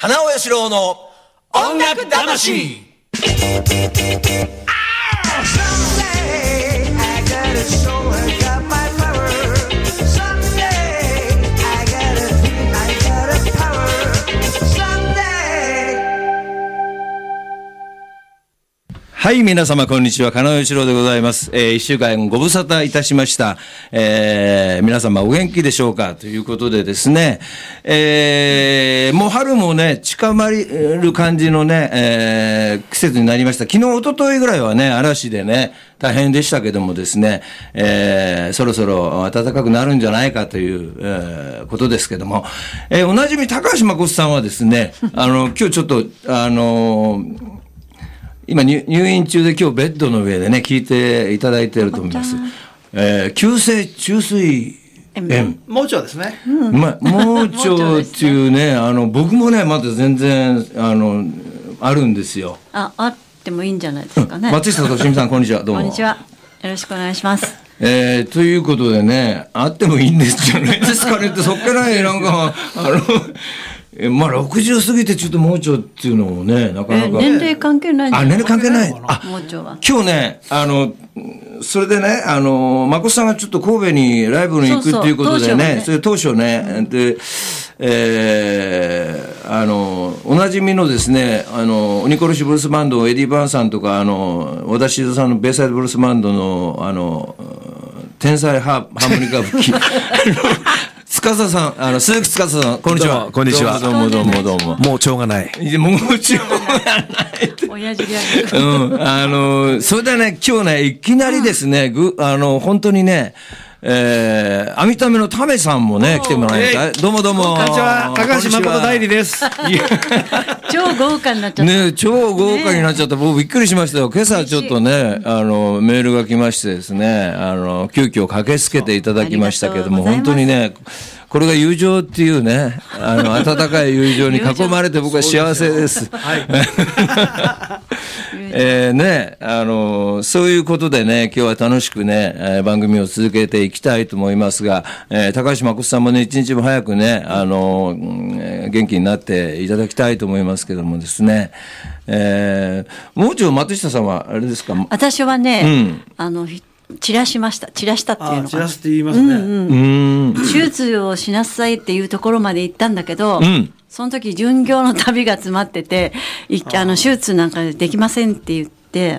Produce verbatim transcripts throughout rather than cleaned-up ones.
花尾よしろうの音楽魂。はい、皆様こんにちは。金尾よしろうでございます。えー、一週間ご無沙汰いたしました。えー、皆様お元気でしょうかということでですね、えー、もう春もね、近まる感じのね、えー、季節になりました。昨日、一昨日ぐらいはね、嵐でね、大変でしたけどもですね、えー、そろそろ暖かくなるんじゃないかという、えー、ことですけども、えー、おなじみ高橋誠さんはですね、あの、今日ちょっと、あのー、今入院中で今日ベッドの上でね聞いていただいていると思います。えー、急性虫垂炎。 盲腸ですね。 うん、ま、盲腸っていうね、あの僕もねまだ全然あのあるんですよ。 あ、あってもいいんじゃないですかね。 うん、松下敏美さんこんにちは、どうも。 こんにちは。よろしくお願いします。 えー、ということでね、あってもいいんですじゃないですかねってそっけないなんかあの。えまあろくじゅう過ぎてちょっと盲腸っていうのもねなかなか、 年齢関係ないんじゃない。 あ、年齢関係ない。あ、 盲腸は今日ねあのそれでねあの誠さんがちょっと神戸にライブに行くっていうことでね、それ当初ね、うん、で、えー、あのおなじみのですねあの鬼殺しブルースバンドエディ・バーンさんとかあの和田静さんのベイサイドブルースバンドのあの天才ハーモニカ吹き司さん、あの鈴木司さん、こんにちは。 こんにちは。 どうもどうもどうも。 もう腸がない。 もう腸がない。 親父ギャグ。 うん、あのそれでね今日ねいきなりですね、ぐあの本当にね。えー、アミタメのタメさんもね来てもらいたい。どうもどうも。 こんにちは。高橋誠代理です。 超豪華になっちゃった。 ね、超豪華になっちゃった。僕びっくりしましたよ。今朝ちょっとね、あのメールが来ましてですね、あの急遽駆けつけていただきましたけども、本当にね。これが友情っていうね、あの温かい友情に囲まれて僕は幸せです。はい。えー、ね、あのそういうことでね、今日は楽しくね、えー、番組を続けていきたいと思いますが、えー、高橋誠さんもね一日も早くね、あのー、元気になっていただきたいと思いますけどもですね、えー、もうちょい松下さんはあれですか。 私はね、うん、あの散らしました。散らしたっていうのかな。 散らすって言いますね。 うんうん、手術をしなさいっていうところまで行ったんだけど、うん、その時巡業の旅が詰まってて、あの手術なんかできませんって言って。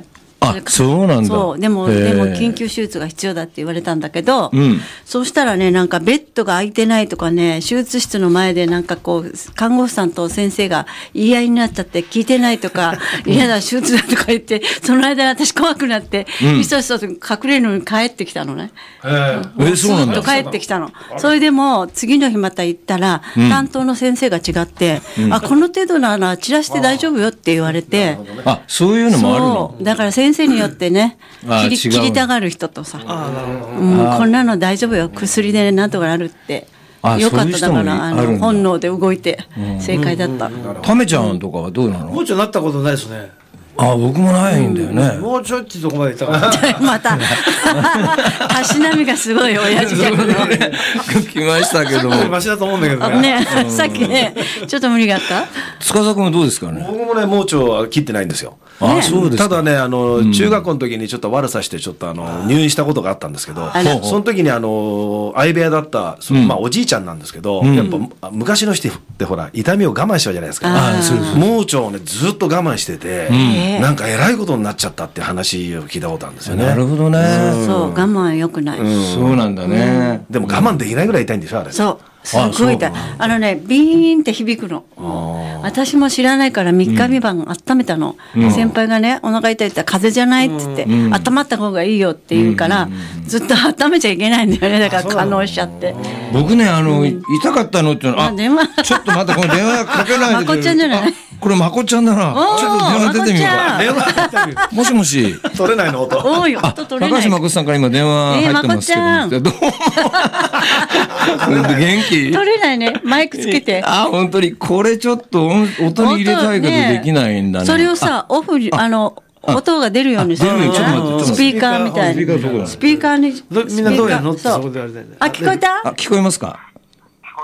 あ、そうなんだ。 そう、でもでも緊急手術が必要だって言われたんだけど、うん、そうしたらね、なんかベッドが空いてないとかね、手術室の前でなんかこう看護師さんと先生が言い合いになっちゃって聞いてないとか嫌だ手術だとか言って、その間私怖くなって、うん、いそいそ隠れるのに帰ってきたのね。 へー、え、そうなんだ。 ずっと帰ってきたの。それでも次の日また行ったら、うん、担当の先生が違って、うん、あ、この程度なら散らして大丈夫よって言われて、 あ、そういうのもあるの。 そうだから先生によってね、切り、切りたがる人とさ、うん、こんなの大丈夫よ、薬でなんとかなるって、よかった。だからあの本能で動いて正解だった。 タメちゃんとかはどうなの？ もうちょいなったことないですね。 あ、僕もないんだよね。 もうちょいってとこまで行ったからまたたしなみがすごい親父ギャグの来ましたけどもマシだと思うんだけどね。 ね、さっきねちょっと無理があった。 司君はどうですかね。 僕もね盲腸は切ってないんですよ。 あ、そうですか。 ただね、あの、うん、中学校の時にちょっと悪さしてちょっとあの入院したことがあったんですけど、その時にあの相部屋だったその、まあ、おじいちゃんなんですけど、うん、やっぱ昔の人ってほら痛みを我慢しちゃうじゃないですか。盲腸をねずっと我慢してて、うん、なんかえらいことになっちゃったって話を聞いたことあるんですよね。 なるほどね。 うん、そう我慢は良くない、 うん、そうなんだね、 うん、でも我慢できないぐらい痛いんでしょあれ。 そうすごい痛い。 あ, あのねビーンって響くの。私も知らないからみっかみばん温めたの、うん、先輩がねお腹痛いって言ったら風邪じゃないって言って、うん、温まった方がいいよって言うから、うん、ずっと温めちゃいけないんだよね。だから可能しちゃって僕ねあの、うん、痛かったのっていうのはあ電話ちょっとまたこの電話かけないでまこちゃんじゃない。 これまこちゃんだな。ちょっと電話出てみようか。電話もしもし取れないの音。 多い音取れない。 高橋誠さんから今電話入ってますけど、えー、どうも元気取れないね。マイクつけて。 あ、本当にこれちょっと音に入れたいけどできないんだね。 それをさオフにあの音が出るようにするの。スピーカーみたいに。スピーカーに。 みんなどうやるのってそこであれだよね。 あ、聞こえた？ あ、聞こえますか？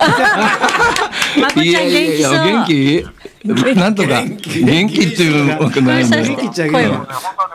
まこちゃん元気そう。 元気？なんとか元気っていうのがないね。 元気っちゃ声も。 本当はね、今日でも退院できるんだ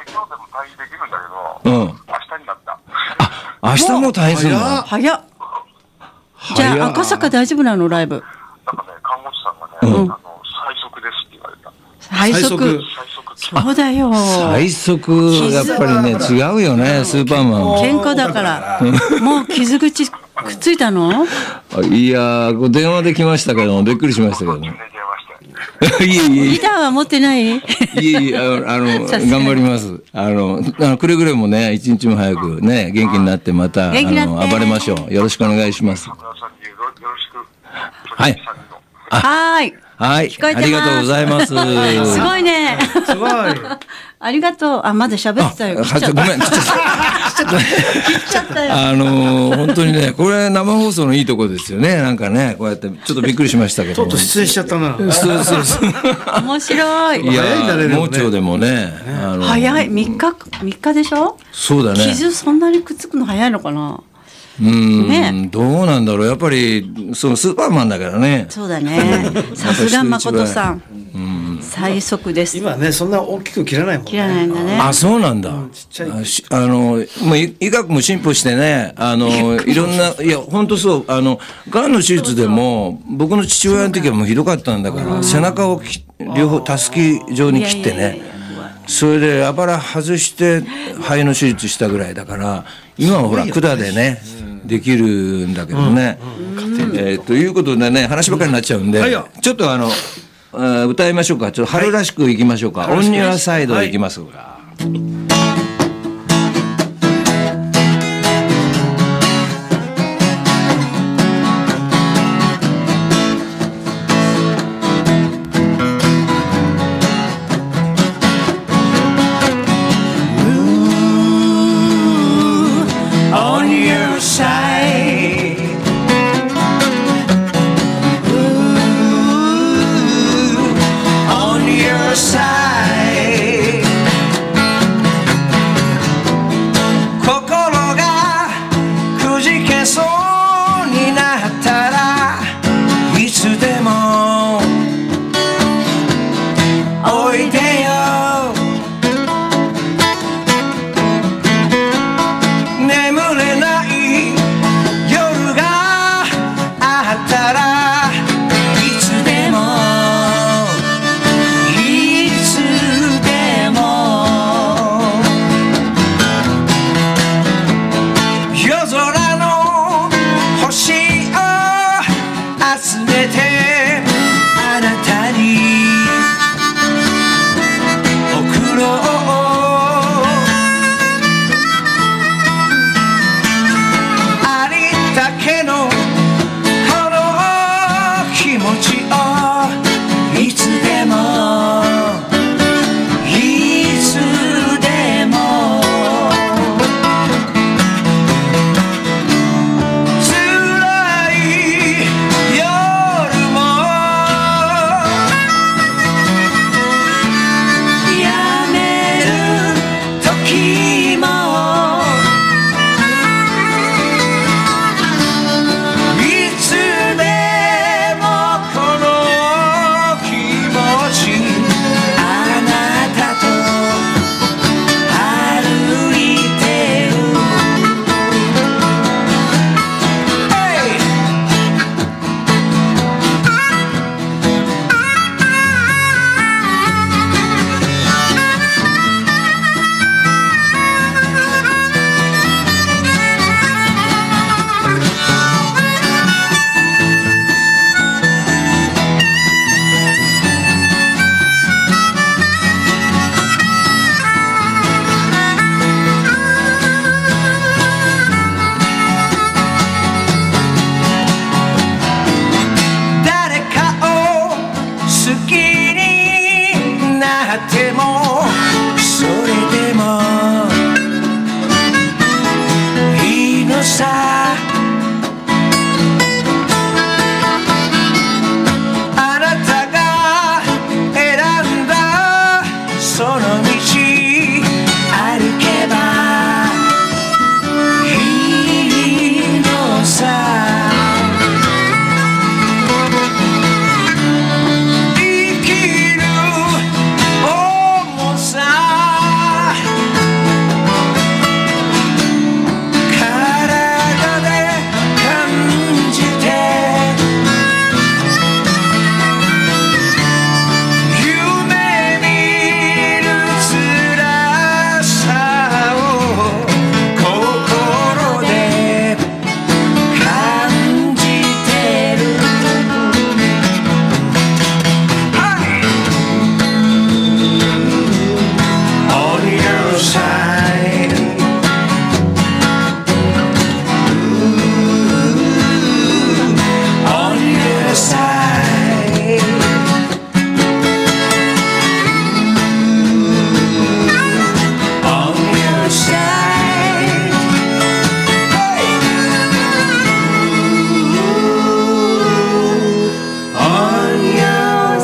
けど、 うん。 明日になった。 あ、明日も退院するの？ 早っ。じゃあ赤坂大丈夫なのライブ？ なんかね、看護師さんがね、あの最速ですって言われた。 最速。そうだよ。 最速やっぱりね違うよね、スーパーマン。 健康だから。もう傷口くっついたの？ いやー、電話で来ましたけどびっくりしましたけどね。いえいえ。 ギターは持ってない？いえいえ、あの、あの頑張ります。あの、あのくれぐれもね、一日も早くね、元気になってまた、あの、暴れましょう。よろしくお願いします。はい。 はい。 はい。ありがとうございます。すごいね。 すごい。 ありがとう。あ、まだ喋ってたよ。 ごめん。切っちゃったよ。 あのー、本当にね、これ生放送のいいとこですよね。なんかね、こうやってちょっとびっくりしましたけど。 ちょっと失礼しちゃったな。 そうそうそう。 面白い。 いや、盲腸でもね。あのー、 早い。みっか、みっかでしょ？ そうだね。 傷そんなにくっつくの早いのかな？ うん、ね、どうなんだろう。やっぱりそのスーパーマンだからね。 そうだね。さすが誠さん。うん、最速です。 今ね、そんな大きく切らないもんね。 切らないんだね。 あ、そうなんだ。うん、ちっちゃい。あの、もう医学も進歩してね、あの、いろんな、いや、本当そう、あの、がんの手術でも、僕の父親の時はもうひどかったんだから、背中を両方、たすき状に切ってね。それで、あばら外して肺の手術したぐらいだから、今はほら、管でね、できるんだけどね。えー、ということでね、話ばかりになっちゃうんで、ちょっとあの、歌いましょうか。ちょっと春らしくいきましょうか。オンニュアサイドいきます。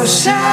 シャイ。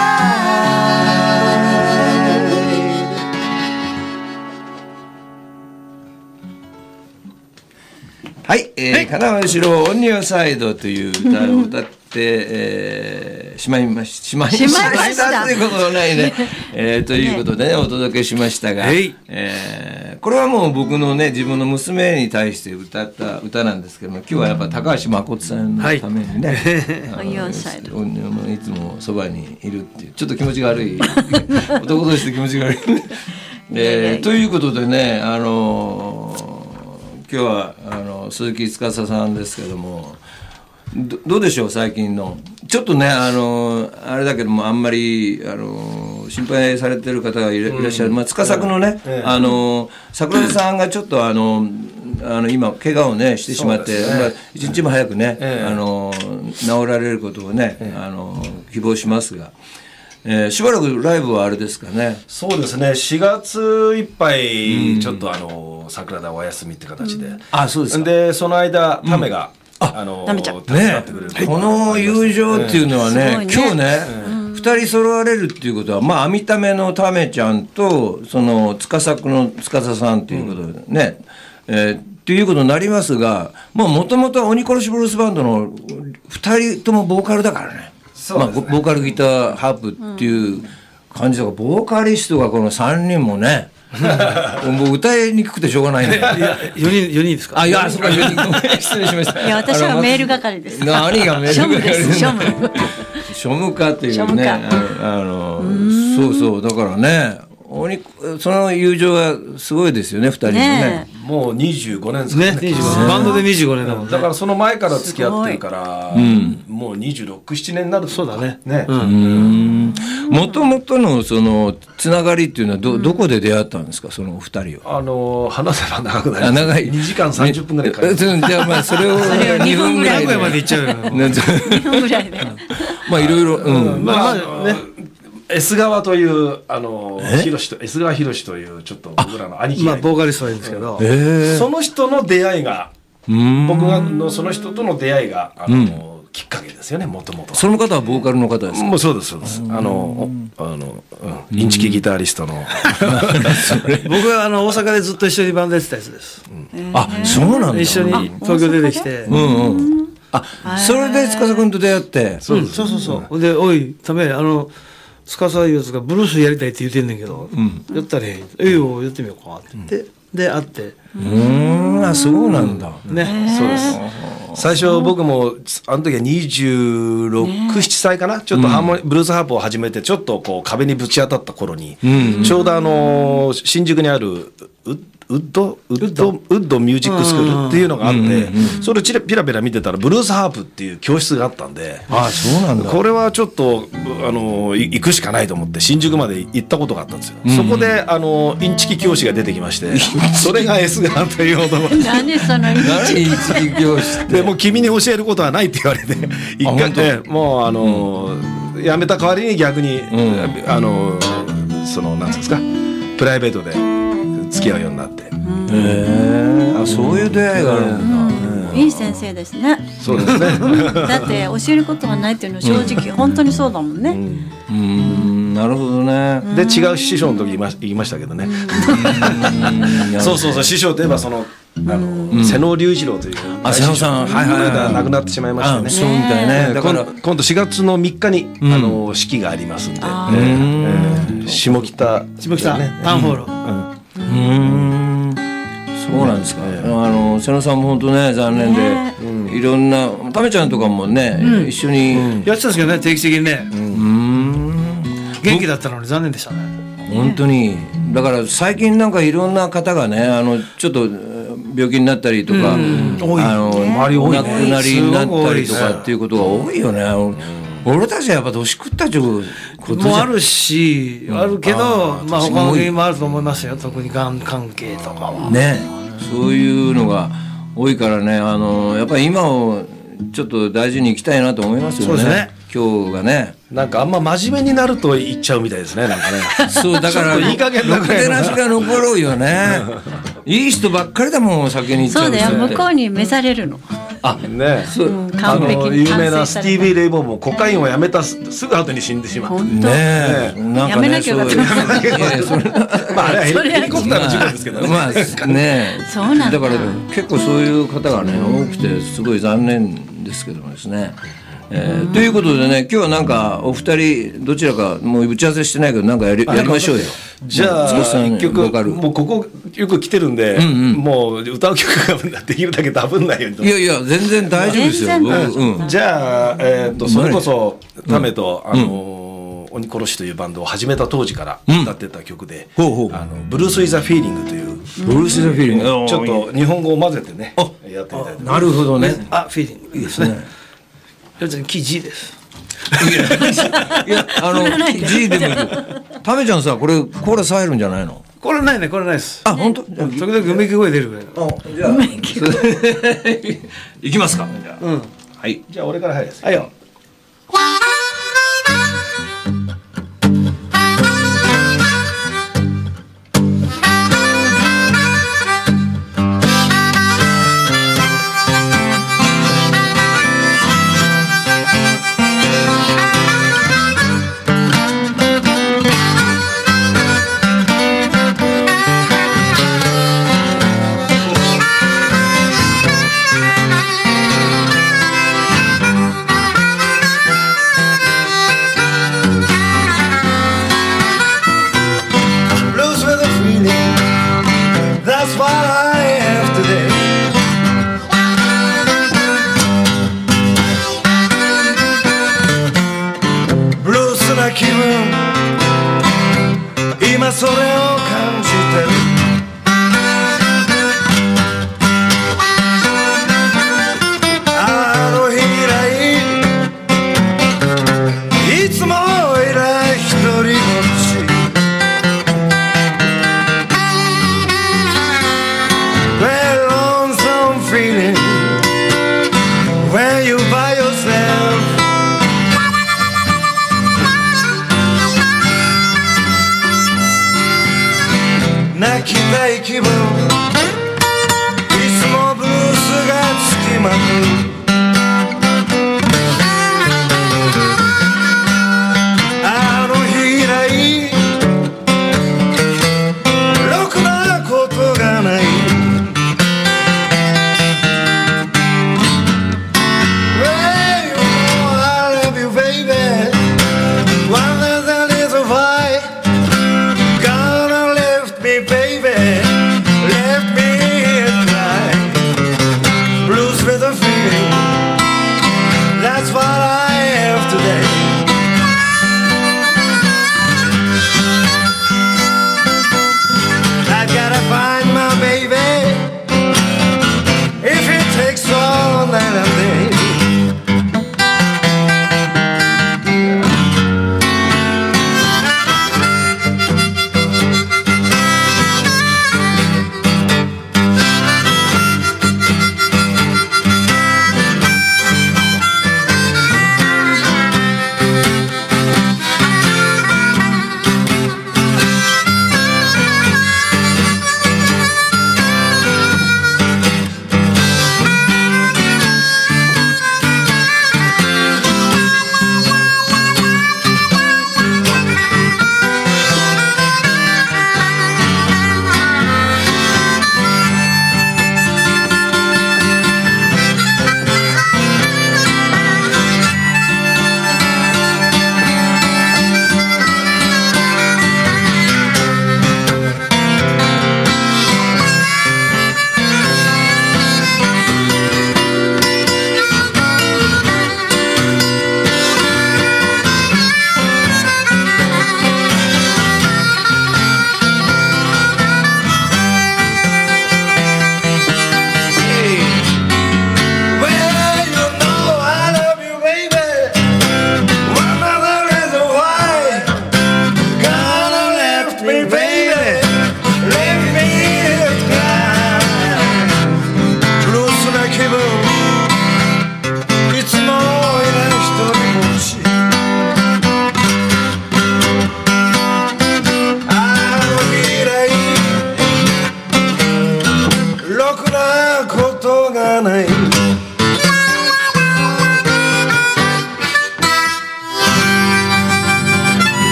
はい、えー、金尾四郎オンニオサイドという歌を歌って、えー、しまいまししまいましたということはないね、えー、ということでねお届けしましたが、えー、これはもう僕のね自分の娘に対して歌った歌なんですけども、今日はやっぱ高橋誠さんのためにね、 オンニオサイドいつもそばにいるっていうちょっと気持ちが悪い男として気持ちが悪い、えー、ということでね、あのー今日はあの鈴木司さんですけども、 ど, どうでしょう最近のちょっとね、あのあれだけどもあんまりあの心配されてる方が い, らいらっしゃる、まあ、司君のね、ええ、あの桜田さんがちょっとあのあの今怪我をねしてしまって、ね、まあ、一日も早くね、ええ、あの治られることをね、ええ、あの希望しますが。えー、しばらくライブはあれですかね。 そうですね、しがついっぱいちょっとあの桜田お休みって形で、うん、 あ、そうですか。 でその間タメが、うん、あのタメちゃん手伝ってくれる、 ね、この友情っていうのはね、ね、今日ね、ふたり揃われるっていうことは、まあ網ためのタメちゃんとその司の司さんっていうことでね、うん、えーっていうことになりますが、もともとは鬼殺しブルースバンドのふたりともボーカルだからね。まあ、ボーカルギターハープっていう感じだから、ボーカリストがこのさんにんもねもう歌いにくくてしょうがないね。 よにん、よにんですか。 あ、いや、そうか、よにん、失礼しました。 いや、私はメール係です。 何がメール係です。 庶務です。 庶務課っていうね、あのそうそうだからね、その友情はすごいですよね、ふたりのね。 もうにじゅうごねんですね。 バンドでにじゅうごねんだもんね。 だからその前から付き合ってるから、うん、もうにじゅうろく、ななねんになる。 そうだね。 ね。 もともとのそのつながりっていうのは ど, どこで出会ったんですか、そのお二人は。 あの話せば長くなります。 長い。 にじかんさんじゅっぷんぐらいかかる。 じゃあまあそれをにふんぐらいで。まで行っちゃうよ。 にふんぐらいで。 まあいろいろ。うん。 まあね。S 川というあの広と S 川広というちょっと僕らの兄貴が、 まあボーカリストはいいんですけど、 その人の出会いが、僕がのその人との出会いがあの、うん、きっかけですよね、もともと。 その方はボーカルの方ですか。 もうそうですそうです。あのあの、うん、インチキギタリストの僕はあの大阪でずっと一緒にバンドやってたやつです。 うん、あ、そうなんだ。 一緒に東京出てきて。 うんうん。あ、それで司君と出会って。 そうそうそうそう。で、おいためあの。司いうやつがブルースやりたいって言ってんねんけど、うん、やったらええよ、やってみようかって言って、うん、で会って、 うーん、あ、そうなんだね。そうです。最初僕もあの時はにじゅうろく、ななさいかな、ちょっとハーモニ、ブルースハープを始めてちょっとこう壁にぶち当たった頃に、うん、ちょうどあの新宿にあるウウッドウッドウッドミュージックスクールっていうのがあって、それをピラピラ見てたらブルースハープっていう教室があったんで、 ああ、そうなんだ。 これはちょっとあの行くしかないと思って新宿まで行ったことがあったんですよ。うん、そこであのインチキ教師が出てきまして、それが S 川という男。 何そのインチキ教師で、もう君に教えることはないって言われて、一回ね、もうあの、うん、やめた代わりに逆に、うん、あのそのなんですか、プライベートで付き合うようになって。 へえ、あ、そういう出会いがあるんだ。 いい先生ですね。 そうですね。 だって教えることがないっていうのは正直本当にそうだもんね。 うん、なるほどね。 で違う師匠の時言いましたけどね。そうそうそう、師匠といえばそのあの瀬能隆一郎という、 あ、瀬能さん、はいはい、 亡くなってしまいましたね。 そうみたいね。 だから今度しがつのみっかにあの式がありますんで、下北下北タウンホール。 うん。そうなんですか。あの瀬野さんも本当ね、残念で、いろんなタメちゃんとかもね、一緒にやってたんですけどね、定期的にね。元気だったのに残念でしたね。 本当に。だから最近なんかいろんな方がね、あのちょっと病気になったりとか、あのお亡くなりになったりとかっていうことが多いよね。俺たちはやっぱ年食ったちゅうこともあるし、あるけど、まあ他の原因もあると思いますよ。特にがん関係とかはね、そういうのが多いからね、あのやっぱり今をちょっと大事にいきたいなと思いますよね。そうですね。今日がね、 なんかあんま真面目になると言っちゃうみたいですね、なんかね。 そうだからいい加減なくてなしが残るよね。いい人ばっかりだもん、酒に行っちゃう。 そうだよ、向こうに召されるの。 あ、 ね、 うんあ完璧にの有名なス完成されたティービー・レイ・ボーもコカインをやめたすすぐ後に死んでしまって、 本当ねえ、なんかね、 やめなきゃよかったそういういやいやそれまああれはヘリそれヘリコプターの事故ですけどね。 まあまあね、 そうなんだだから結構そういう方がね多くてすごい残念ですけどもですね。えーということでね、今日はなんかお二人どちらかもう打ち合わせしてないけどなんかやりやりましょうよ。 じゃあ坪さん一曲ボーカルもうここよく来てるんで、もう歌う曲ができるだけダブんないようにといやいや全然大丈夫ですよ。 全然僕うん。 じゃあ、えー、とそれこそタメと、あのー鬼殺しというバンドを始めた当時から歌ってた曲で、 ほうほうあのブルース・イザ・フィーリングという、 ブルース・ザ・フィーリング。 ちょっと日本語を混ぜてねあやってみたいと思います。 なるほどね。 あ、フィーリングいいですね。要するにキー G です。 いやあの G でもいいけど、タメちゃんさこれコーラス入るんじゃないの？ これないね、これないです。 あ本当？ 時々うめき声出るぐらいの。 じゃあいきますか。じゃあ、 うん。 はい。 じゃあ俺から入るです。 はいよ。 Blues with a feeling, that's what I have today. Blues な気分、今それを感じてる。あの日以来、いつも以来一人ぼっち。That lonesome feeling when you by yourself.泣きたい気分、いつもブルースがつきまく。あの日以来、ろくなことがない。Well, you know I love you, baby. Wonder that is why gonna left me, baby.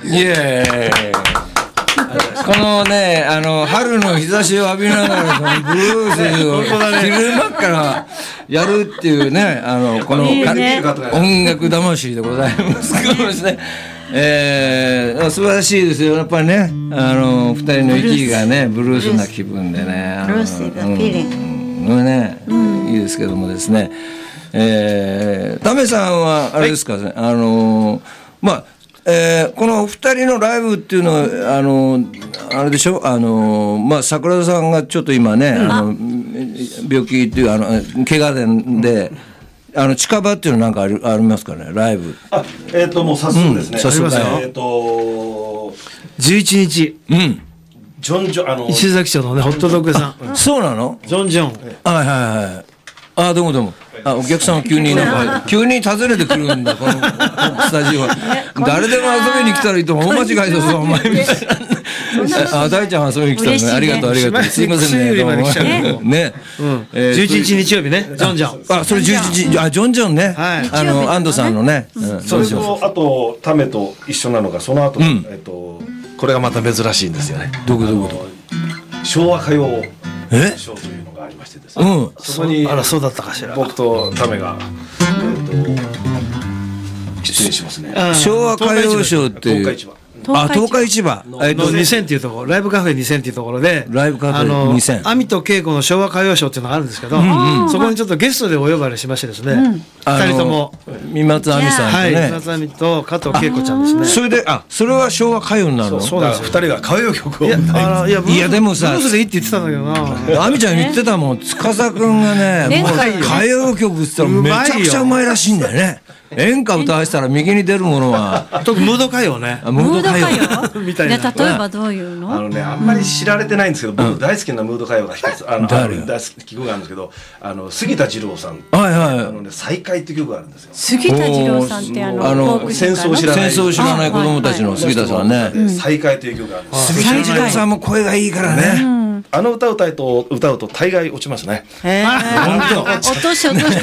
いやいやいやこのね、あの春の日差しを浴びながらそのブルースを昼間からやるっていうね、あのこのいいね音楽魂でございますけどですね、えー、素晴らしいですよやっぱりね、あの二人の息がねブルースな気分でね、 ブルースがフィーリングね、いいですけどもですね、えー、タメさんはあれですかね、はい、あのまあえー、この二人のライブっていうのはあのあれでしょ、あのまあ桜田さんがちょっと今ね、うん、あの病気っていうあの怪我で、あの近場っていうのなんかあり、ありますかね、ライブ。 あ、えっ、ー、ともう早速ですね。 うん、早速えっ、ー、とじゅういちにち。 うん。 ジョンジョンあの石崎町のねホットドッグさん。 そうなの？ ジョンジョン。 はいはいはい。あ、どうもどうも。あ、お客さんは急になんか急に訪ねてくるんだこのスタジオは。誰でも遊びに来たらいいと大間違いだぞお前みたいな。あ、大ちゃん遊びに来たのね。ありがとうありがとう。すいませんね。どうもね。 じゅういちにち日曜日ね。ジョンジョン。 あ、それじゅういちにち、あ、ジョンジョンね。あの安藤さんのね。 それとあとタメと一緒なのがその後えっとこれがまた珍しいんですよね。 どこどこ。 昭和歌謡え？ 賞というのがありましてですね。 うん。 そこにあらそうだったかしら。 僕とタメがえっと出演しますね。 昭和歌謡賞っていう。あ、東海市場えっとにせんっていうところ、ライブカフェにせんっていうところで、 ライブカフェにせん、 アミと恵子の昭和歌謡賞っていうのがあるんですけど、そこにちょっとゲストでお呼ばれしましてですね、二人とも三松亜美さんとね、 三松亜美と加藤恵子ちゃんですね。 それで、あ、それは昭和歌謡になるの？ そうなんです。二人が歌謡曲を。いや、いや、 いやでもさ、 ブルースでいいって言ってたんだけどな。 亜美ちゃん言ってたもん、司くんがね、もう歌謡曲って言ったらめちゃくちゃうまいらしいんだよね。演歌歌わせたら右に出るものは特にムード歌謡ね。 ムード歌謡みたいな。 例えばどういうの？ あのね、あんまり知られてないんですけど、僕大好きなムード歌謡が一つ、あの大好き曲があるんですけど、あの杉田二郎さん、 はいはい、 あのね再会っていう曲があるんですよ。 杉田二郎さんってあのあの戦争を知らない戦争を知らない子供たちの杉田さんね。 再会という曲があるんです。 杉田二郎さんも声がいいからね。 あの歌を歌うと歌うと大概落ちますね。 へえ。落とし落として。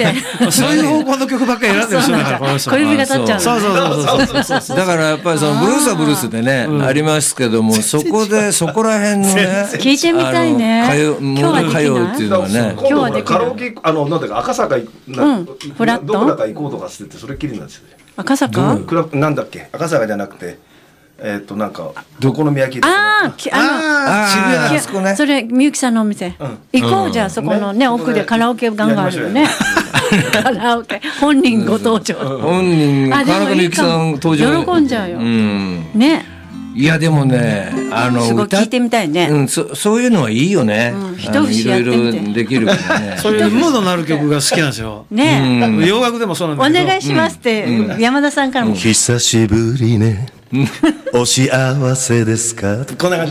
そういう方向の曲ばっかり選んでる人だからこの人。 小指が立っちゃう。 そうそうそうそうそう。 だからやっぱりそのブルースはブルースでねありますけども、そこでそこら辺のね聞いてみたいね。 今日は歌謡っていうのはね。 今日はできない。カラオケあのなんだか赤坂どこだか行こうとかしててそれっきりなんですよね。 赤坂？ クラブなんだっけ赤坂じゃなくて。えっとなんかどこの宮城ああ渋谷あそこね。 それみゆきさんのお店行こうじゃあそこのね奥でカラオケガンガンあるよね。カラオケ本人ご登場。 本人川中みゆきさん登場。 喜んじゃうよ。ね。 いやでもねあのすごい聞いてみたいね。 うんそそういうのはいいよね。 一節やってみて。 いろいろできるからね。 そういうムードのある曲が好きなんですよ。 ね。 洋楽でもそうなんだけど。 お願いしますって山田さんからも。 久しぶりね。お幸せですか。こんな感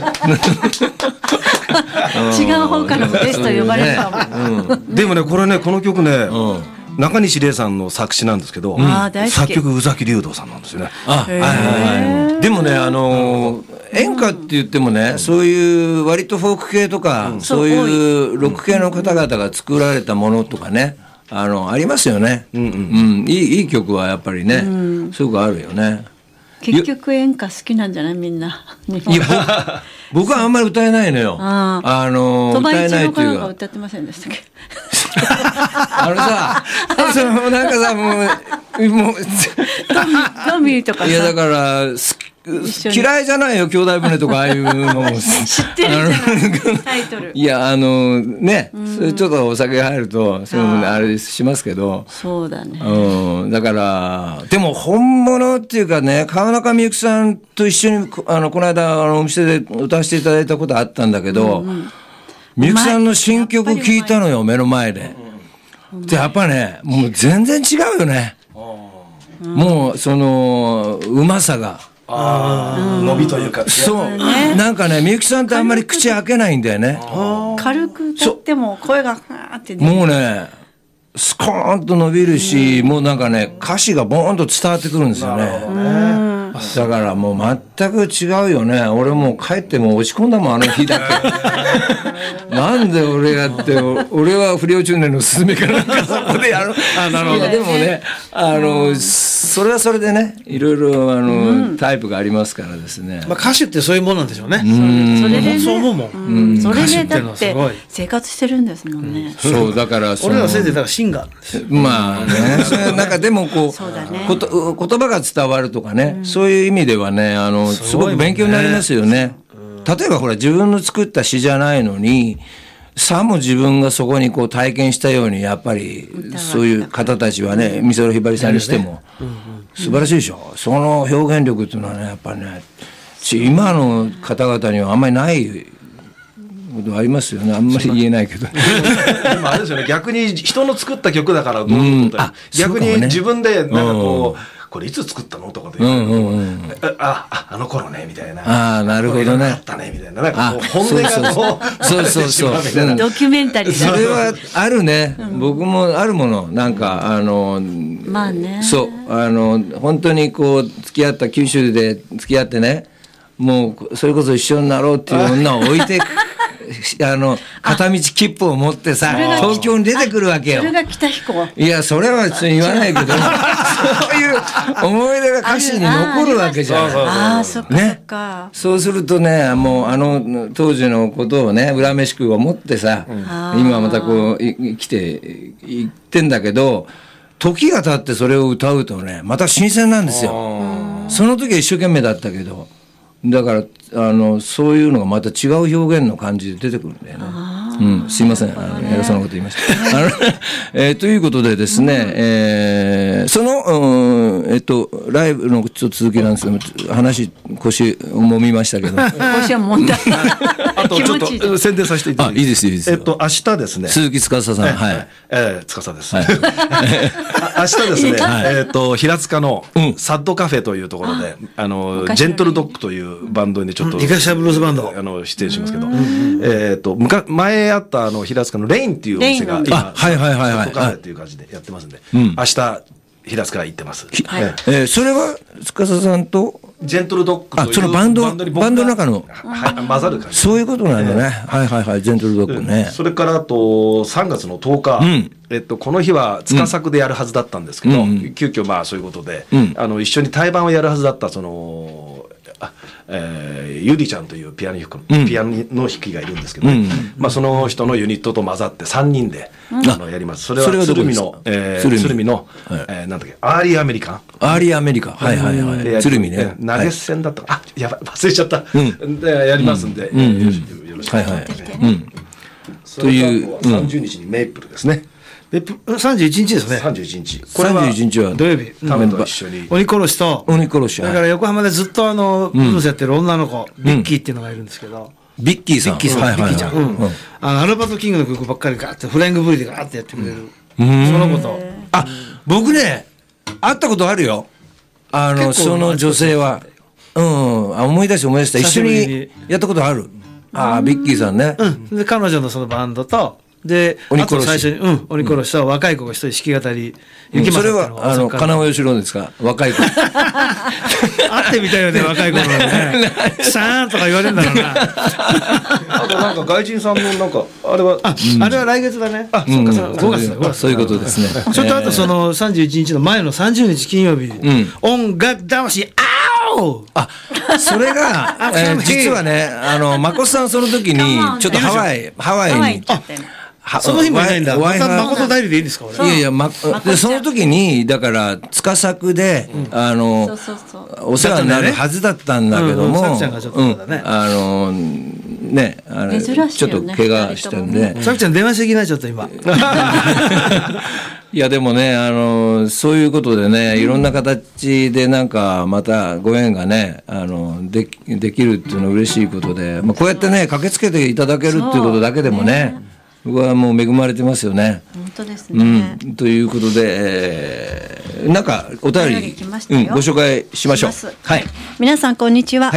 じ。違う方からもゲスト呼ばれるかも。 でもねこれねこの曲ね中西礼さんの作詞なんですけど、作曲宇崎竜童さんなんですよね。 でもねあの演歌って言ってもねそういう割とフォーク系とかそういうロック系の方々が作られたものとかねあのありますよね。いいいい曲はやっぱりねすごくあるよね。 結局演歌好きなんじゃないみんな。 いや僕はあんまり歌えないのよ。あ, あの歌えないっていうか。 歌ってませんでしたっけ。 あのさ、そのなんかさもうもうトミーとかさ。 いやだから嫌いじゃないよ兄弟船とかああいうのも知ってるじゃないタイトル。 いやあのね、それちょっとお酒入るとそういうのあれしますけど。 そうだね。 うんだからでも本物っていうかね川中みゆきさんと一緒にあのこの間あのお店で歌わせていただいたことあったんだけど、みゆきさんの新曲聴いたのよ目の前で。でやっぱねもう全然違うよね。もうそのうまさが。 あ伸びというかそうなんかねみゆきさんってあんまり口開けないんだよね。 軽く歌っても声がーってもうねスコーンと伸びるし、もうなんかね歌詞がボーンと伝わってくるんですよね。だからもう全く違うよね。俺もう帰ってもう落ち込んだもんあの日だけ。なんで俺やって俺は不良中年のすすめかなんかそこでやる。あなるほど。でもねあのそそれはそれでね、いろいろあの、うん、タイプがありますからですね。 まあ、歌手ってそういうものなんでしょうね。 うん、それでね、 そう思うもん。 うん、それでだって生活してるんですもんね。 うん、そうだから俺らせいぜいだからシンガーなんですよ。 まあね、それなんかでもこう、そうだね、こと、言葉が伝わるとかね、うん、そういう意味ではね、あのすごく勉強になりますよね。例えばほら自分の作った詩じゃないのにさも自分がそこにこう体験したようにやっぱりそういう方たちはね、美空ひばりさんにしても素晴らしいでしょ。その表現力っていうのはね、やっぱりね今の方々にはあんまりないことありますよね。あんまり言えないけど今あれですよね、逆に人の作った曲だからどういうこと、うん、逆に自分でなんかこう、うんこれいつ作ったのとかで言う、うんうんうん、あ, あ, あの頃ねみたいな、 ああなるほどね、 あったねみたいな、なんかこう本音がこうそうそうそうドキュメンタリーそれはあるね、うん、僕もあるものなんかあのまあね、 そうあの本当にこう付き合った九州で付き合ってね、もうそれこそ一緒になろうっていう女を置いてあの片道切符を持ってさ東京に出てくるわけよ。 それが北彦。 いやそれは別に言わないけどそういう思い出が歌詞に残るわけじゃん。 ああそっかそっか、 ね、そうするとね、もうあの当時のことをね恨めしく思ってさ、うん、今またこう生きていってんだけど、時が経ってそれを歌うとねまた新鮮なんですよ。その時は一生懸命だったけど、だからあのそういうのがまた違う表現の感じで出てくるんだよね。うん、すいません、あの偉そうなこと言いましたあの、えー、ということでですね、うんえー、その、うんえっと、ライブのちょっと続きなんですけど、話腰を揉みましたけど腰は揉んだあとちょっと宣伝させていただきます。 あいいですいいですえっと明日ですね、 鈴木司さん、はい、 えー、司です、はい、明日ですね、はい、えっと平塚のサッドカフェというところで、うん、あのジェントルドッグというバンドにちょっと、 うん、リカシャブルースバンドあの出演しますけど、えっと前あったあの平塚のレインっていうお店が今はいはいはいはい、 サッドカフェっていう感じでやってますんで、うん、明日平塚行ってます。 はい、えー、それは司さんとジェントルドッグというあそのバンドバンドの中の、 はい、混ざる感じ。 そういうことなんだね、えー、はいはいはい、ジェントルドッグね。 それからあとさんがつのとおか、うんえっと、この日は塚作でやるはずだったんですけど、うん、急遽まあそういうことで、うん、あの一緒に対バンをやるはずだったそのあえー、ゆりちゃんというピアノ弾き、うん、ピアノ弾きがいるんですけど、ねうんまあ、その人のユニットと混ざってさんにんで、うん、あのやります。それは鶴見の、えー、鶴見の、はいえー、なんだっけアーリーアメリカンアーリーアメリカンはいはいはい鶴見ね投げ銭だったか、はい、あやばい忘れちゃった、うん、でやりますんで、うんえー、よろしくお願いします、はいはいうん、 というさんじゅうにちにメイプルですね。 さんじゅういちにちですね。 さんじゅういちにち。 これはさんじゅういちにちは土曜日。 タメと一緒に。 鬼殺しと。 鬼殺し。 だから横浜でずっとあのブルースやってる女の子、ビッキーっていうのがいるんですけど。 ビッキーさん。 ビッキーさん。ビッキーちゃん。あのアルバトキングの曲ばっかりガーってフライングブリでガーってやってくれる。その子と。 あ、僕ね会ったことあるよ。あのその女性は。うん。思い出し思い出した。一緒にやったことある。あ、ビッキーさんね。 うん。で彼女のそのバンドと。で、あと最初に、うん、鬼殺しと若い子が一人弾き語り、 うん、それは、あの、金尾義郎ですか若い子。 会ってみたいよね、若い子のね。シャーンとか言われるんだろうな。 あとなんか外人さんのなんか、あれは、 あ、うん、あれは来月だね。 あ、そうか、 ごがつだ。 そういうことですね。 ちょっとあとそのさんじゅういちにちの前のさんじゅうにち金曜日、音楽魂、あおあ、それが、えー、実はね、あの、まこさんその時に、ちょっとハワイ、ハワイに、 その日もいないんだ。また誠代理でいいんですか。 いやいや、ま、でその時にだから塚作で、うん、あのそうそうそうお世話になるはずだったんだけども、さくちゃんがちょっとね、あのね、あれ、ね、ちょっと怪我したんで、 さくちゃん電話してきないちょっと今。 いやでもね、あのそういうことでね、いろんな形でなんかまたご縁がね、あの で, できるっていうのは嬉しいことで、まあ、こうやってね駆けつけていただけるっていうことだけでもね。僕はもう恵まれてますよね。 本当ですね。 うん、ということで、えー、なんかお便り、うん、ご紹介しましょう。 はい。皆さんこんにちは。はい。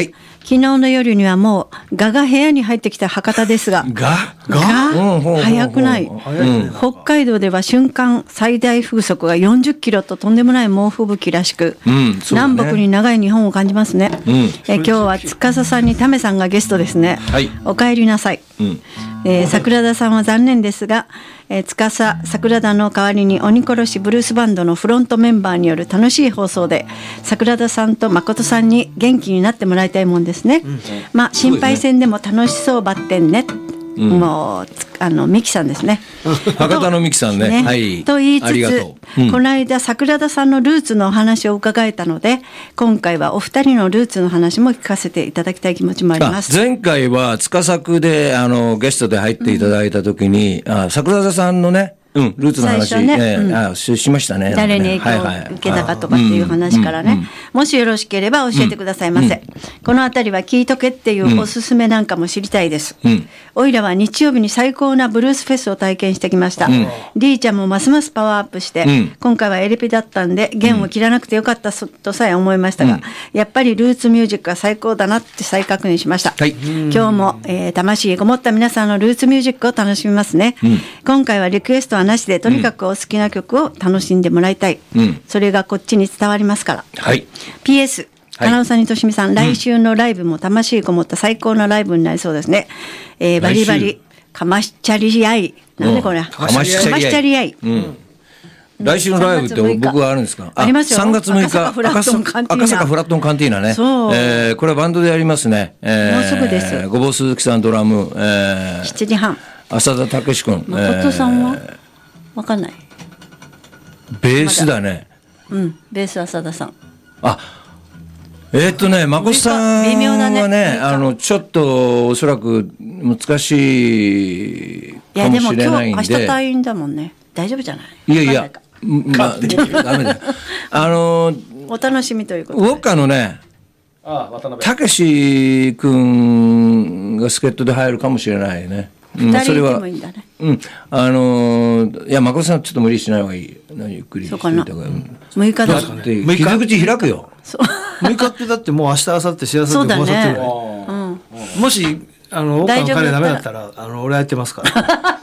昨日の夜にはもうガが部屋に入ってきた博多ですが、 がが早くない、うん、北海道では瞬間最大風速がよんじゅっキロととんでもない猛吹雪らしく、うんね、南北に長い日本を感じますね、うん、え今日は司さんにタメさんがゲストですね、はい、お帰りなさい、うんえー、桜田さんは残念ですが、えー、司桜田の代わりに鬼殺しブルースバンドのフロントメンバーによる楽しい放送で桜田さんと誠さんに元気になってもらいたいもんですね、うん、まあ心配戦でも楽しそうばってんね、うん、もうあのミキさんですね博多のミキさん ね, ね、はい、 と言いつつ、うん、この間桜田さんのルーツのお話を伺えたので今回はお二人のルーツの話も聞かせていただきたい気持ちもあります。 前回は塚作であのゲストで入っていただいた時に、うん、あ桜田さんのねうん、ルーツの話、ねえーうん、あ し, しましたね。 誰に影響を受けたかとかっていう話からね、もしよろしければ教えてくださいませ、うんうん、このあたりは聞いとけっていうおすすめなんかも知りたいです、うん、おいらは日曜日に最高なブルースフェスを体験してきました、うん、D ちゃんもますますパワーアップして、うん、今回はエレピだったんで弦を切らなくてよかったとさえ思いましたが、うん、やっぱりルーツミュージックが最高だなって再確認しました、はい、今日も、えー、魂ごもった皆さんのルーツミュージックを楽しみますね、うん、今回はリクエストはなしでとにかくお好きな曲を楽しんでもらいたい、うん、それがこっちに伝わりますから、はい、ピーエス 金尾さんにとしみさん、はい、来週のライブも魂こもった最高のライブになりそうですね、えー、バリバリかましちゃり合いなんでこれかましちゃり合い、うん、 来週のライブって僕はあるんですか？ ありますよ。 さんがつむいか赤坂フラットンカンティーナ、赤坂フラットンカンティーナね、えー、これはバンドでやりますね、えー、 もうすぐです。 ごぼう鈴木さんドラム、えー、 しちじはん浅田武志君、 誠さんは、えー、分かんない。 ベースだね。 うん、ベース浅田さん。 あ、えー、っとね、誠さんは ね, ねあのちょっとおそらく難しいかもしれないんで。いやでも今日明日退院だもんね。大丈夫じゃない？いやいや、まあダメだよ。あのお楽しみということで。ウォッカのね、たけし君が助っ人で入るかもしれないね。うん、それは、いいね、うん、あのー、いや誠さんちょっと無理しない方がいい。ゆっくりしていたから。むいかだって傷口開くよ。 むいかってだってもう明日明後日幸せでもうさってる。もしあの奥の彼ダメだったらあの俺やってますから。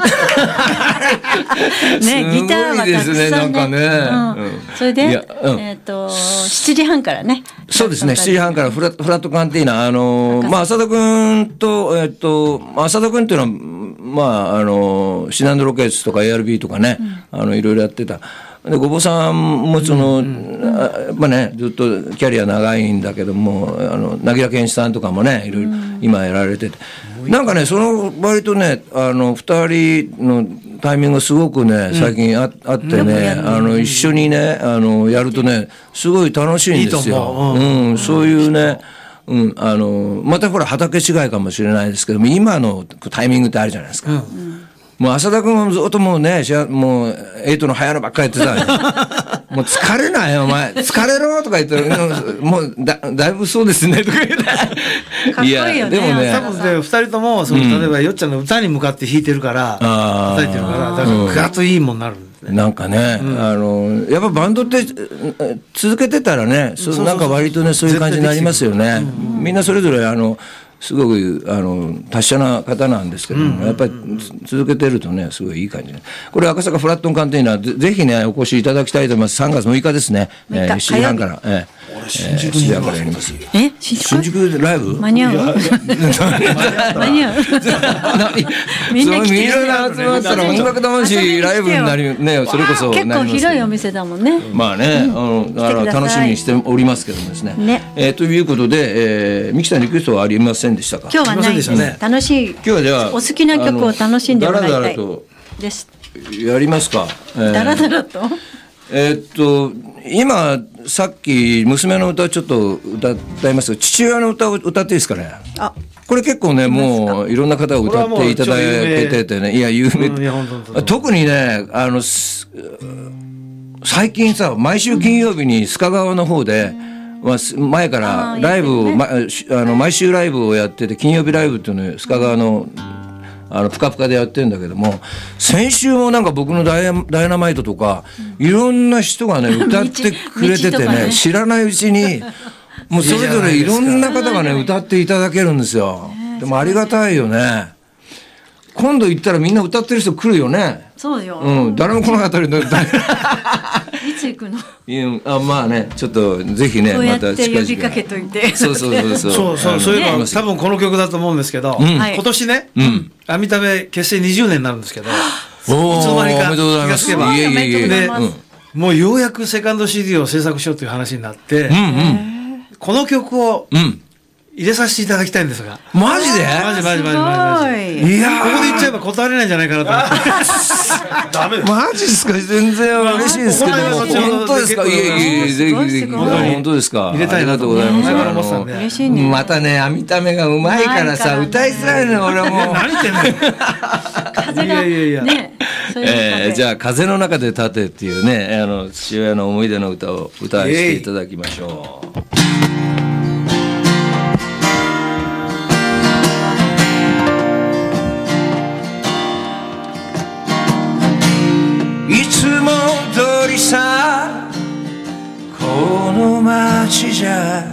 ねギターはたくさんね。すごいですねなんかね。うん、それで、うん、えっ、ー、としちじはんからね。 そうですねしちじはんからフラフラットカンティーナあのー、まあ浅田君とえっ、ー、と浅田君っていうのはまああのシナンドロケッツとか エーアールビー とかね、うん、あのいろいろやってた。でごぼうさんもその、うんうんあまあね、ずっとキャリア長いんだけどもあの凪良健一さんとかもねいろいろ今やられてて、うん、なんかねその割とねあのふたりのタイミングがすごくね最近 あ,、うん、あってね、うん、あの一緒にねあのやるとねすごい楽しいんですよ。いいうんうん、そういうねうん、あのまたほら畑違いかもしれないですけども今のタイミングってあるじゃないですか。うんもう浅田君はずっともうね、もうエイトの早野ばっかりやってた、ね、もう疲れないよお前疲れろとか言ってもう だ, だいぶそうですねとか言ってかっこいいよね。いやでもね多分ねふたりともその、うん、例えばよっちゃんの歌に向かって弾いてるから叩いてるからだからガッといいもんになるんですね。 なんかね、うん、あのやっぱバンドって続けてたらねそなんか割とねそういう感じになりますよね、うん、みんなそれぞれあのすごくあの達者な方なんですけども、うん、やっぱり続けてるとねすごいいい感じでこれ赤坂フラットンカンティーナ ぜ, ぜひねお越しいただきたいと思います。さんがつむいかですね、えー、しちじはんから、えー、俺新宿に、えー、からやります。 え新宿新宿でライブ間に合う間に合うみんな来てみんな集まったら音楽魂ライブになりねそれこそ結構広いお店だもんね。 まあね、うん、あの楽しみにしておりますけどもですね、ねえー、ということで、えー、ミキさんリクエストはありませんでしたか？ 今日はないですね。楽しい今日はじゃあお好きな曲を楽しんでもらいたいだらだらとですやりますか。 だらだらとえー、っと今さっき娘の歌をちょっと歌歌いますが父親の歌を歌っていいですかね。あこれ結構ねもういろんな方が歌っていただけててねいや有名、うん、いや特にねあの最近さ毎週金曜日に須賀川の方で、うん、前からライブを、ま、あの毎週ライブをやってて金曜日ライブっていうのを須賀川のあのプカプカでやってるんだけども先週もなんか僕のダイナマイトとかいろんな人がね歌ってくれててね知らないうちにもうそれぞれいろんな方がね歌っていただけるんですよ。でもありがたいよね。今度行ったらみんな歌ってる人来るよね。 そうよ。 うん、誰も来なかったり。いつ行くの？ いや、あ、まあね、ちょっとぜひね、 そうやまったて呼びかけといて。 そうそうそうそう。 そうそう、そういうの多分この曲だと思うんですけど、今年ね、アミタベ結成にじゅうねんになるんですけど、いつの間にか気がつけば、 いえいえいえ。 で、もうようやくセカンド シーディー を制作しようという話になって、この曲を入れさせていただきたいんですが。 マジで？ マジマジマジマジマジ。いや、ここで言っちゃえば断れないんじゃないかなと思って。 ダメです。 マジですか？全然嬉しいですけど。本当ですか？いえいえ、ぜひぜひ。本当ですか？ 入れたいなとございます。 嬉しいね。 またね、網ためがうまいからさ、歌いづらいの俺も。 何言ってんの？ 風がね。 えじゃあ風の中で立てっていうね、あの父親の思い出の歌を歌わせていただきましょう。いつも通りさ、この街じゃ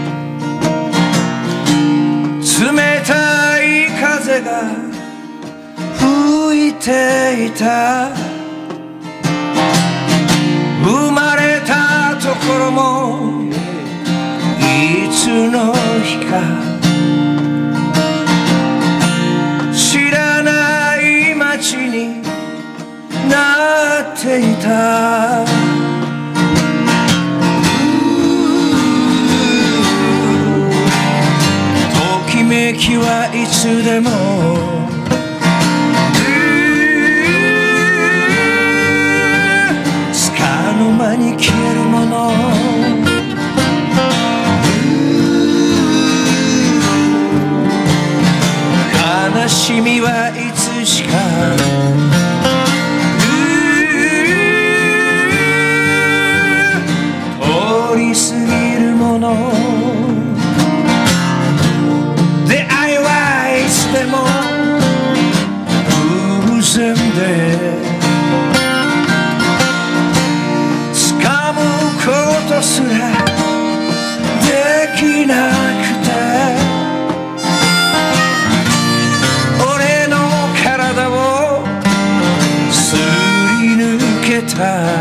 冷たい風が吹いていた。生まれたところもいつの日か、知らない街になっていた。ときめきはいつでもつかの間に消えるもの。悲しみはいつしか通り過ぎるもの。出会いはいつでも偶然で掴むことすらできなくて、俺の体をすり抜けた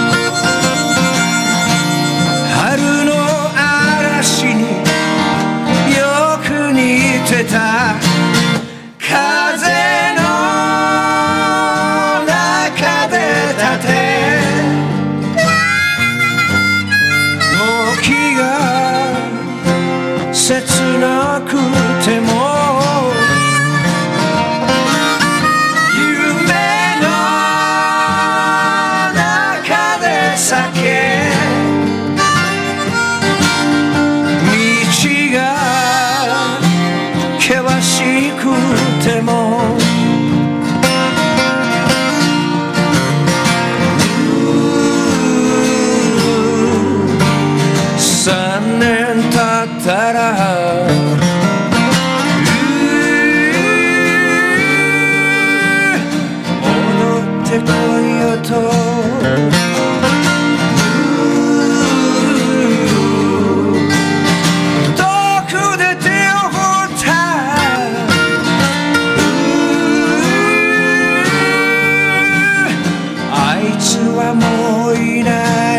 春の嵐によく似てた。風の中で立て、時が切なくても夢の中で酒、道が険しくても三年経ったら戻ってこいよともういない。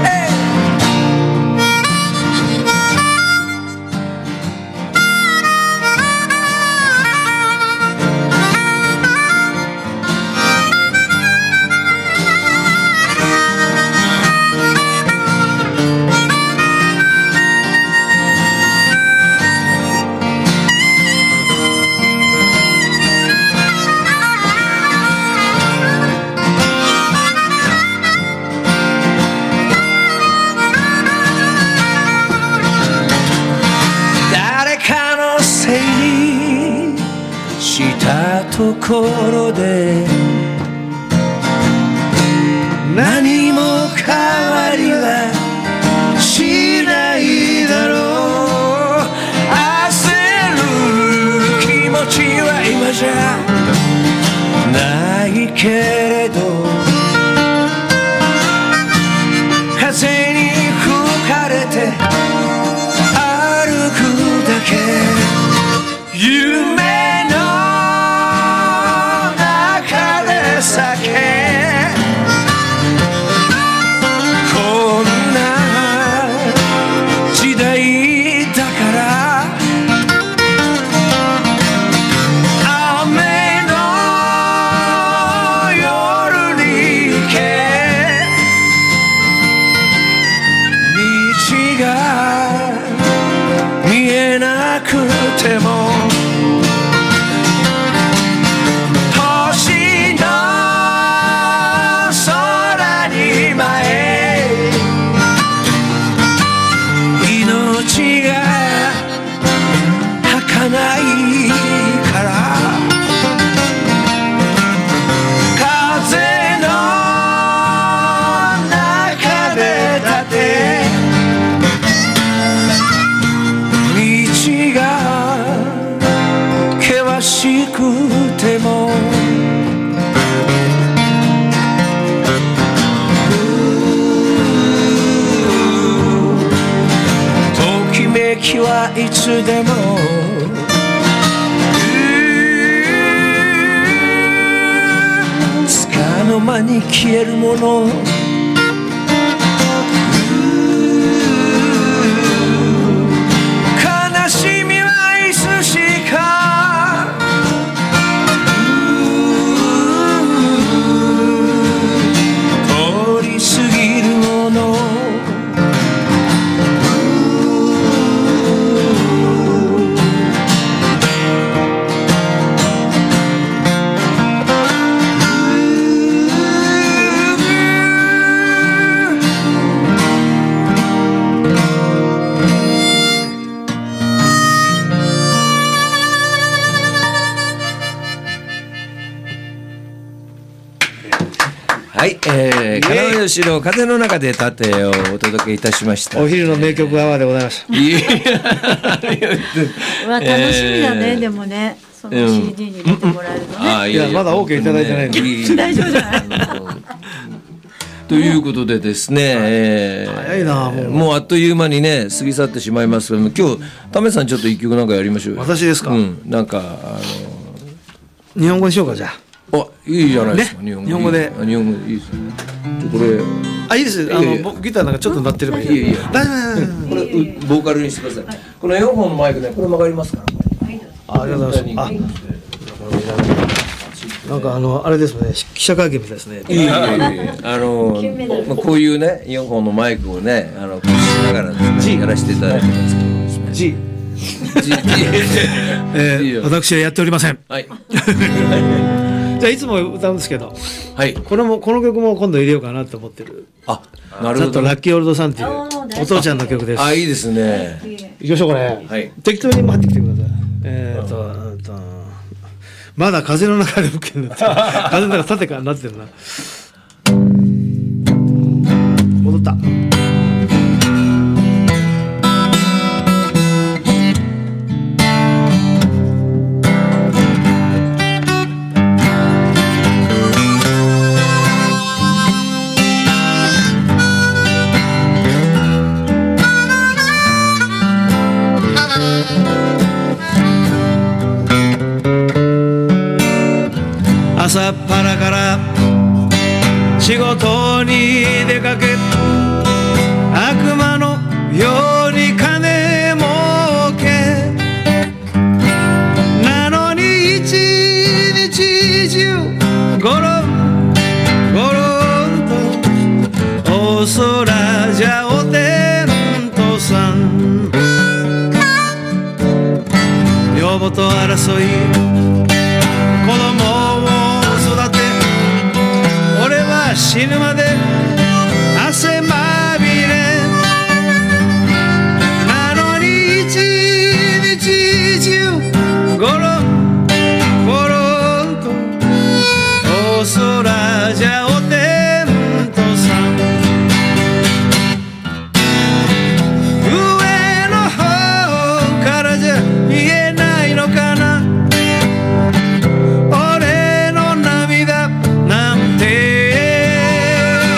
したところで何も変わりはしないだろう。焦る気持ちは今じゃないけれど、風に吹かれてても星の空に舞え命が儚いから風の中で立て道が険しくてもときめきはいつでもつかの間に消えるもの悲しみはいつしか通り過ぎるものはい、えー、金尾義郎風の中で立てをお届けいたしました。 お昼の名曲アワーでございました。 いやうわ楽しみだね、えー、でもねその シーディー に入れてもらえるのね、うん、あいやまだ オーケー いただいてないんで、 ね、大丈夫じゃないということでですね、えー、 早いなもう、 もうあっという間にね過ぎ去ってしまいますけども、今日タメさんちょっと一曲なんかやりましょうよ。 私ですか、 うん、なんかあの日本語にしようかじゃあ。 あ、いいじゃないですか、 ね、日本語で。 日本語でいいですね。これ。 あ、いいです。あの、僕ギターなんかちょっと鳴ってればいい。 いいいい。 大丈夫。 これボーカルにしてください。このよんほんのマイクね、これ曲がりますから。 あ、ありがとうございます。あ、なんかあのあれですね、記者会見みたいですね。 いいいい。あのこういうねよんほんのマイクをね、あのしながらですねやらせていただいてますけどですね。 G。えー、私はやっておりません。はい。じゃあいつも歌うんですけど、 はい、 これもこの曲も今度入れようかなと思ってる。 あ、なるほど。 ちょっとラッキーオールドさんっていうお父ちゃんの曲です。 あ、いいですね。 いきましょうかね。はい。適当に待ってきてください。えーと、うんとまだ風の中で吹けるんだって。風の中縦からなってるな。戻った。朝っぱらから仕事に出かけ悪魔のように金儲けなのに一日中ゴロンゴロンと大空じゃおてんとさん女房と争い子供を死ぬまで汗まみれなのに一日中ゴロンゴロンと大空じゃおてんとさん上の方からじゃ見えないのかな俺の涙なんて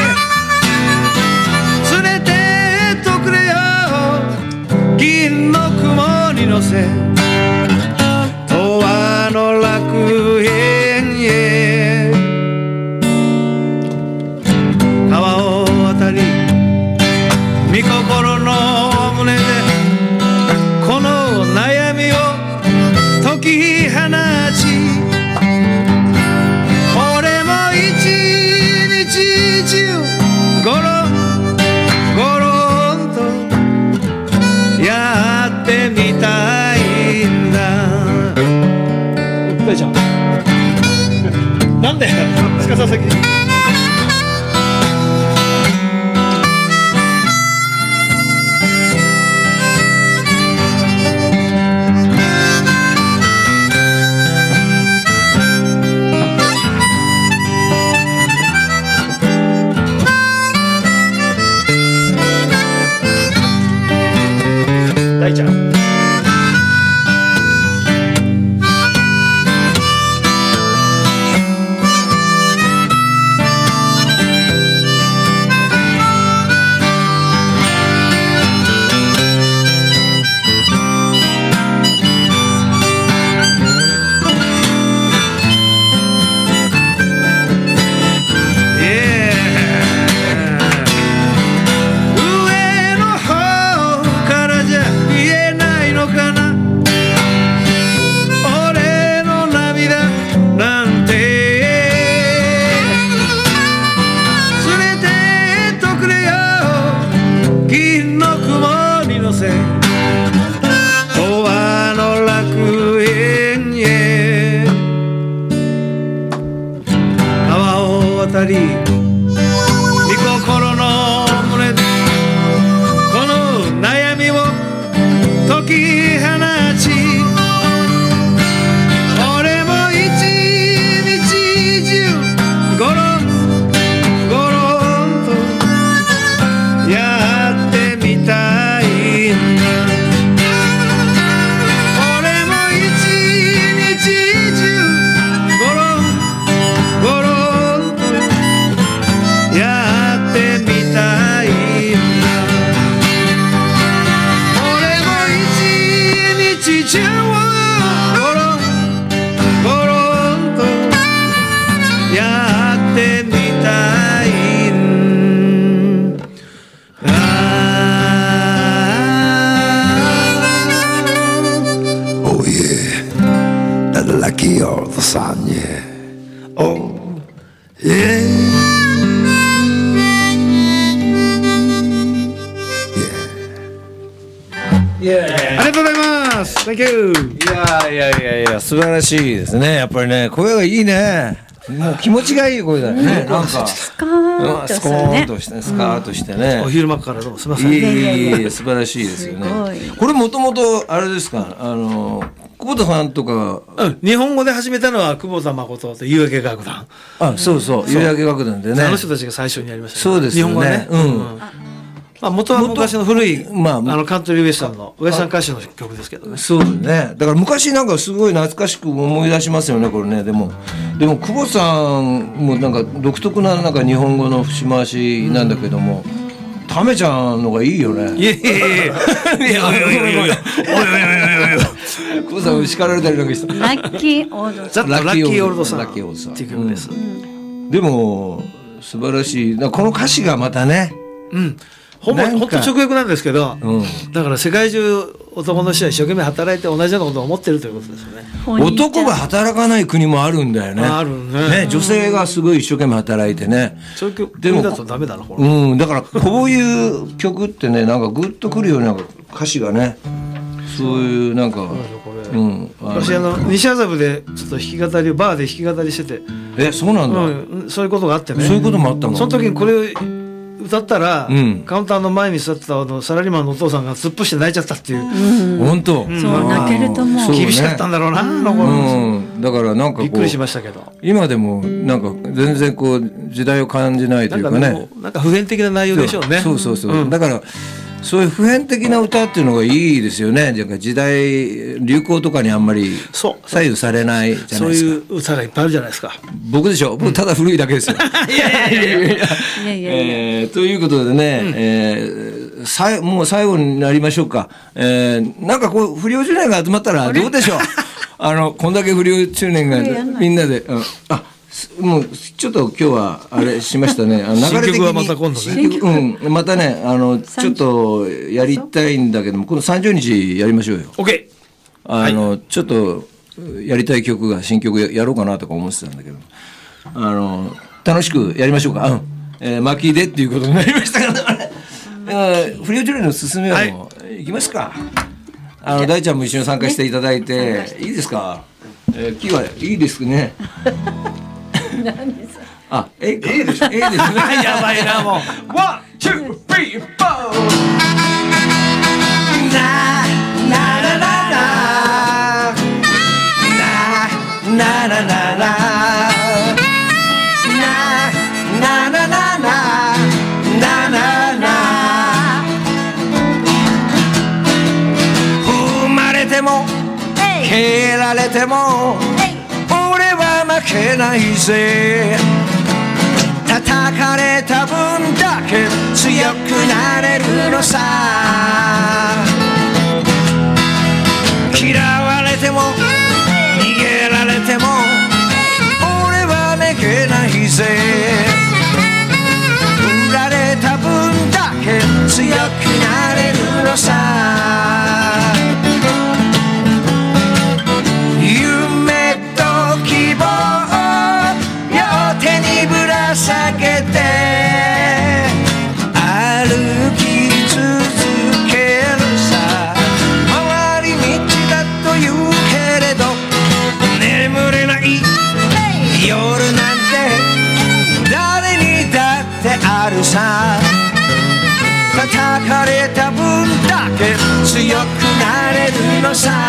いやいやありがとうございます Thank you いやいやいやいや素晴らしいですね。やっぱりね声がいいね。もう気持ちがいい声だよね。なんかスカーンとスコするねーンとしてねスカートしてね。 お昼間からどうもすみません。 いえいえいえ素晴らしいですよね。これもともとあれですか、あの久保田さんとか、 うん、日本語で始めたのは久保田誠と夕焼け楽団。 あ、そうそう夕焼け楽団でね。 あの人たちが最初にやりました、ね。 そうですよね。 日本語ね。うん。うんまあ、元は昔の古い、まあ、あのカントリーウエスタンのウエスタン歌手の曲ですけどね。 そうだね。だから昔なんかすごい懐かしく思い出しますよねこれね。でもでも久保さんもなんか独特ななんか日本語の節回しなんだけども、うん、タメちゃんのがいいよね。 いやいやいやいやいやいやいやいやいや久保さん叱られたりなんかして。 ラッキーオールドさん。 ラッキーオールドさん。 ラッキーオールドさん。 っていう曲です。うん、 でも素晴らしい。この歌詞がまたね。 うん。ほんま、ほんと直訳なんですけど、うん、だから世界中男の人は一生懸命働いて同じようなことを思ってるということですよね。 男が働かない国もあるんだよね。 あるね。 ね、女性がすごい一生懸命働いてね。 そういう曲だとダメだな、これ。 うん、だからこういう曲ってね、なんかグッとくるような歌詞がね、そういうなんか、 うん、私あの西麻布でちょっと弾き語りバーで弾き語りしてて、 え、そうなんだ、 うん、そういうことがあってね。 そういうこともあったの。 その時にこれを歌ったら、うん、カウンターの前に座ってたあのサラリーマンのお父さんが突っ伏して泣いちゃったっていう。 本当、 うん、そう泣けると思う。 厳しかったんだろうな、あの頃、 うん、だからなんかこうびっくりしましたけど、 今でもなんか全然こう時代を感じないというかね、 なんか、なんか普遍的な内容でしょうね。 そうそうそう、 うん、 だからそういう普遍的な歌っていうのがいいですよね。なんか時代流行とかにあんまり左右されないじゃないですか。 そういう歌がいっぱいあるじゃないですか。 僕でしょ、僕ただ古いだけですよ。 いやいやいやいやいやえー、ということでね、うんえー、さいもう最後になりましょうか。えー、なんかこう不良中年が集まったらどうでしょう。あのこんだけ不良中年がみんなで、うん、あもうちょっと今日はあれしましたね。あの流れ的に新曲はまた今度ね。うん、またねあのちょっとやりたいんだけども、このさんじゅうにちやりましょうよ。 OK。 あの、はい、ちょっとやりたい曲が新曲 や, やろうかなとか思ってたんだけど、あの楽しくやりましょうか。うん、えー、巻きでっていうことになりましたからね。不良中年のすすめを、はい、いきますか。あの大ちゃんも一緒に参加していただいていいですか。えー、木はいいですね。あ、え、ええでしょ。ええですね。 やばいなもう。 ワン、ツー、スリー、フォー。な、なららら。な、なららら。な、なららら。ならら。踏まれても、蹴られても。負けないぜ。叩かれた分だけ強くなれるのさ。嫌われても逃げられても俺はめげないぜ。売られた分だけ強くなれるのさ。避けて歩き続けるさ。回り道だと言うけれど眠れない夜なんて誰にだってあるさ。叩かれた分だけ強くなれるのさ。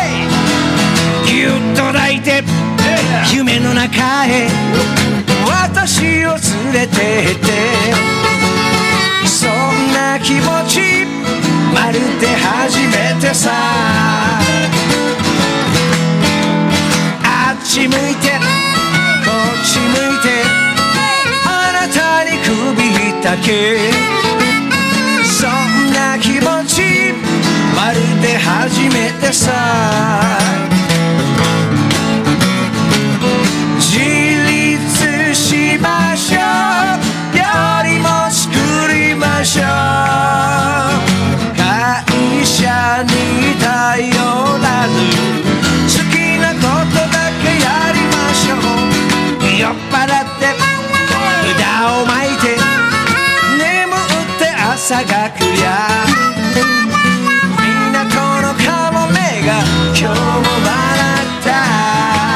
夢の中へ私私を連れてってそんな気持ちまるで初めてさあっち向いてこっち向いてあなたに首だけそんな気持ちまるで初めてさ自立しましょうよりも作りましょう会社に頼らず好きなことだけやりましょう酔っ払って札をまいて眠って朝が来りゃ港のカモメが今日も笑った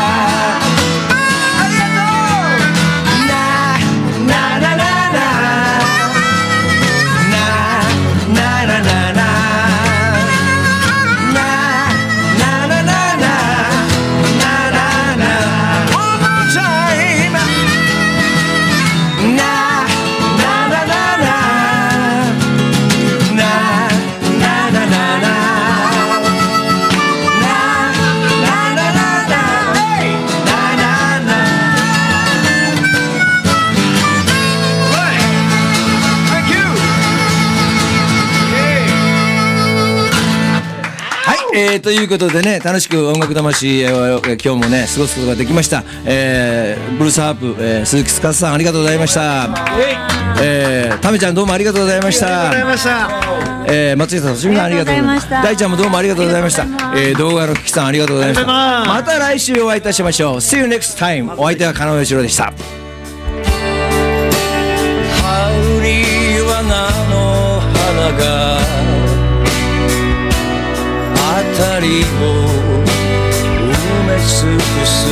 えー、ということでね楽しく音楽魂、えー、今日もね過ごすことができました、えー、ブルースハープ、えー、鈴木司さんありがとうございました、えー、タメちゃんどうもありがとうございました、えー、松下敏美さんありがとうございました大ちゃんもどうもありがとうございました、えー、動画のキキさんありがとうございましたまた来週お会いいたしましょう See you next time お相手は加納義郎でした羽織は菜の花が辺りを埋め尽くす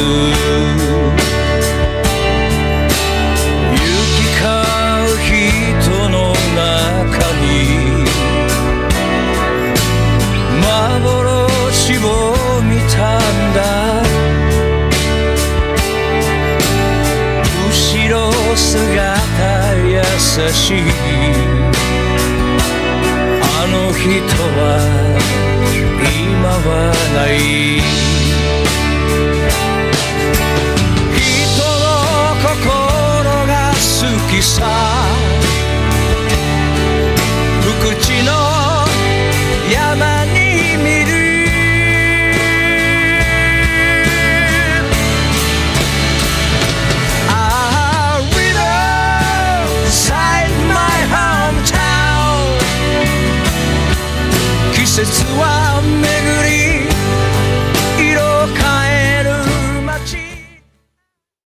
行き交う人の中に幻を見たんだ後ろ姿優しいあの人は今はない